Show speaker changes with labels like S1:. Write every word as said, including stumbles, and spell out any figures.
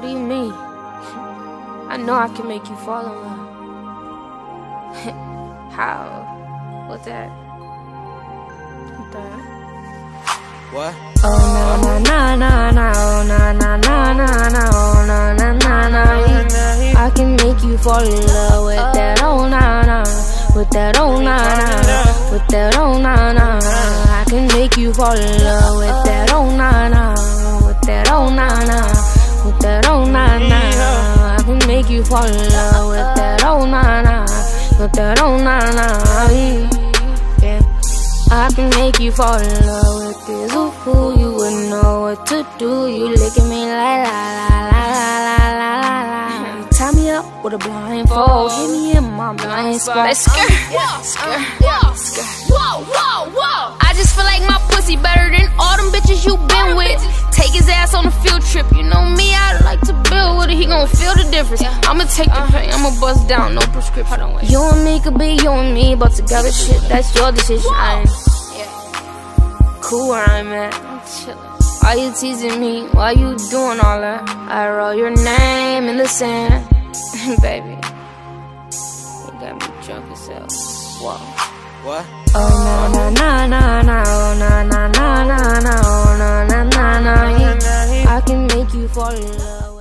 S1: What do you mean? I know I can make you fall in love. How? What's that? What that?
S2: What?
S1: Oh na na na na, oh na na na na na, oh na na na na. I can make you fall in love with that, oh na na, with that, oh na na, with that, oh na na. I can make you fall in love with that, oh na na, with that, oh na na, with that, oh na na. I can make you fall in love with that, oh na na, with that, oh na na. Yeah. I can make you fall in love with this. Ooh, ooh, you wouldn't know what to do. You look at me like la la la la la la la la. Tie me up with a blindfold. Hit me in my blind spot. Let's skirt, skirt, skirt.
S3: Whoa, whoa, whoa. I just feel like my pussy better than all them bitches you been with. Take his ass on a field trip. You know me, I like to build with it. He gon' feel the difference. I'ma take the pain, I'ma bust down, no prescription. You and me could be you and me, but together shit, that's your decision. I ain't cool where I'm at. I'm chillin'. Why you teasing me? Why you doing all that? I wrote your name in the sand. Baby, you got me drunk as hell. Whoa.
S2: What?
S1: Oh na na na na, oh na na na na na, oh na na na na. I can make you fall in love.